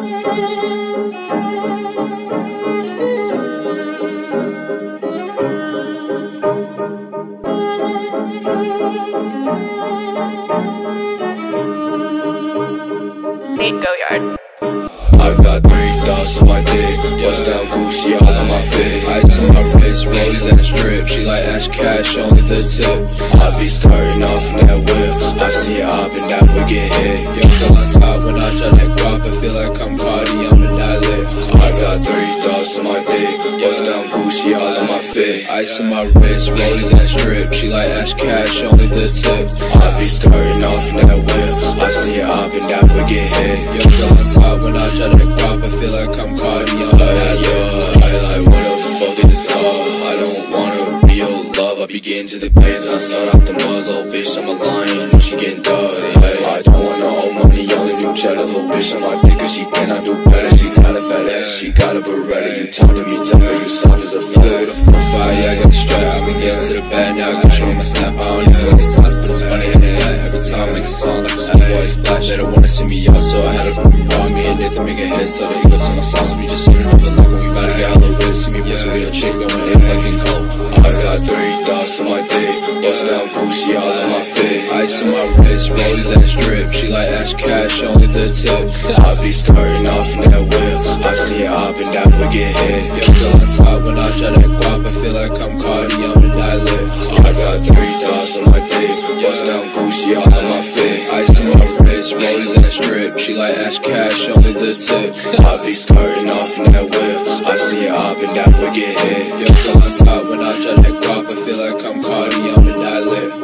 Nategoyard. I got 3 thoughts on my dick, bust down Gucci all on my fit. Ice on my wrist, rolling that strip. She like kaashh, only the tip. I be skirting off in that whip. I see it up and that would get hit. Yo, still on top when I try that guap. I feel like I'm Cardi, I'm a dilate. I got 3 thoughts on my dick, bust down Gucci all on my fit. Ice on my wrist, rolling that strip. She like kaashh, only the tip. I be skirting off in that whip. I see it up and that would get hit. Yo, still on top when I try that guap. I feel like I'm Cardi, I'm a dilate. I like what the fuck is this all? I don't wanna be your love. I be getting to the plans, I start out the mud. Little bitch, I'm a lion, know she getting dug. I don't want no old money, only new cheddar. Little bitch on my dick, cause she cannot do better. She got a fat ass, she got a Beretta. You talk to me, tell me you soft as a feather. With a 4-5, yeah, I got the strap. I been getting to the bed, now I can show my snap. I don't even like the sauce, but it's funny in the head. Every time I make a song, like a small boy splash. They don't wanna see me out, so I had to prove me wrong. Me and Nathan make a hit, so the Eagles sing a songs. We just sing another like when we bout to get hella rich. See me pussy with a chick going in like in cold. I got 3 thoughts on my dick, bust down Gucci all on my fit. Ice on my wrist, rolling that strip. She like kaashh, only the tip. I be skirting off in that whip. I see it up and that would get hit. Yo, still on top when I try that guap. I feel like I'm Cardi, I'm a dilate. I got 3 thoughts on my dick, bust down Gucci all on my fit. Ice on my wrist, rolling that strip. She like kaashh, only the tip. I be skirting off in that whip. I see it up and that would get hit. Yo, still on top when I try that guap. I feel like I'm Cardi, I'm a dilate.